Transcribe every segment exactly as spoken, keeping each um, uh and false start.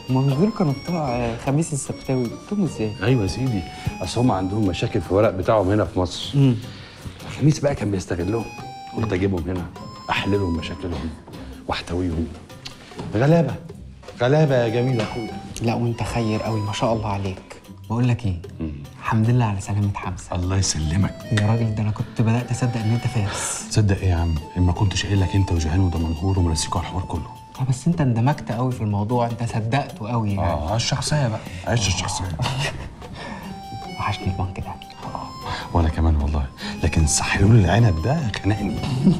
ما مش دول كانوا بتوع خميس السبتاوي، جبتهم ازاي؟ ايوه يا سيدي، اصل هم عندهم مشاكل في الورق بتاعهم هنا في مصر. امم خميس بقى كان بيستغلهم، قلت اجيبهم هنا احللهم مشاكلهم واحتويهم. غلابه غلابه يا جميل يا اخويا. لا وانت خير قوي ما شاء الله عليك. بقول لك ايه؟ مم. الحمد لله على سلامة حمزة. الله يسلمك يا راجل، ده انا كنت بدأت اصدق ان انت فارس. تصدق ايه يا عم؟ ما كنتش قايل لك انت وجهان ودمنهور ومرسيكوا على الحوار كله. اه بس انت اندمجت قوي في الموضوع، انت صدقته قوي يعني. اه الشخصيه بقى، عيش الشخصيه. وحشني البنك ده. اه وانا كمان والله، لكن سحلول العنب ده خنقني.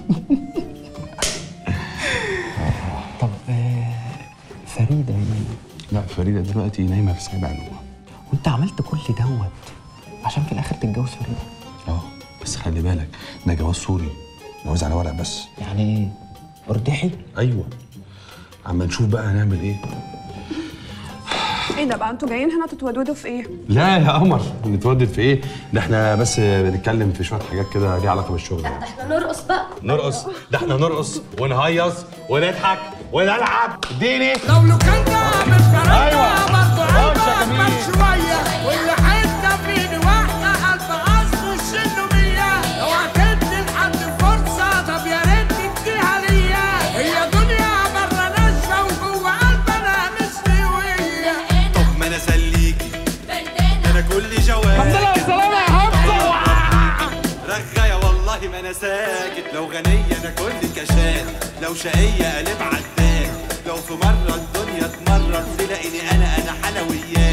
طب آه فريدة ايه؟ لا فريده دلوقتي نايمه في سابع نومه. وانت عملت كل دوت عشان في الاخر تتجوز فريدة؟ اه بس خلي بالك ده جواز سوري، جواز على ورق بس. يعني ايه؟ اردحي؟ ايوه. عم نشوف بقى هنعمل ايه. ايه ده بقى؟ انتوا جايين هنا تتودودوا في ايه؟ لا يا قمر، نتودد في ايه؟ ده احنا بس بنتكلم في شويه حاجات كده ليها علاقه بالشغل. لا ده احنا نرقص بقى. نرقص؟ ده احنا نرقص ونهيص ونضحك ونلعب. اديني لو لو كان من فرنسا ايوه برضه خش يا جميل شويه، واللي حته فيني واحده الف اصل الشنو مية. لو هتدي لحد فرصه طب يا ريت تديها ليا. هي دنيا بره ناشفه وجوه قلبنا مستويه. طب ما انا اسليكي انا كل جواك. الحمد لله على السلامه يا حمزه. رغايه والله ما انا ساكت. لو غنيه انا كل كشاف، لو شقيه قلب عداك. لو في مره الدنيا تمرر تلاقيني انا انا حلويات.